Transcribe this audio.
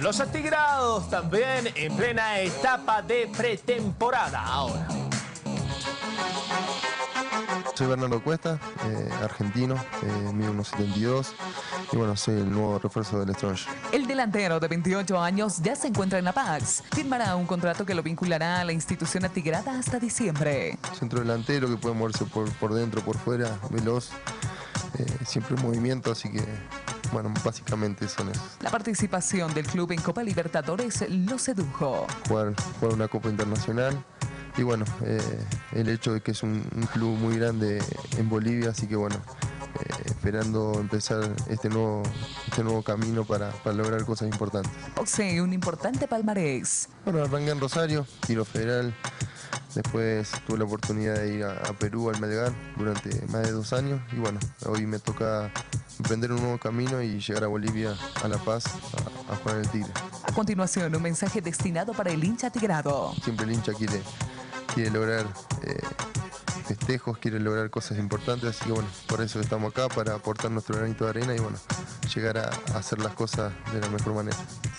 Los atigrados también en plena etapa de pretemporada ahora. Soy Bernardo Cuesta, argentino, mido unos 72 y bueno, soy el nuevo refuerzo del Strongest. El delantero de 28 años ya se encuentra en la Pax. Firmará un contrato que lo vinculará a la institución atigrada hasta diciembre. Centro delantero que puede moverse por dentro, por fuera, veloz, siempre en movimiento, así que bueno, básicamente son esos. La participación del club en Copa Libertadores lo sedujo. Jugar una Copa Internacional. Y bueno, el hecho de que es un club muy grande en Bolivia, así que bueno, esperando empezar este nuevo camino para lograr cosas importantes. Posee un importante palmarés. Bueno, arranqué en Rosario, tiro federal, después tuve la oportunidad de ir a Perú, al Melgar, durante más de 2 años, y bueno, hoy me toca emprender un nuevo camino y llegar a Bolivia, a La Paz, a jugar en el Tigre. A continuación, un mensaje destinado para el hincha atigrado. Siempre el hincha quiere lograr festejos, quiere lograr cosas importantes, así que bueno, por eso estamos acá, para aportar nuestro granito de arena y bueno, llegar a hacer las cosas de la mejor manera.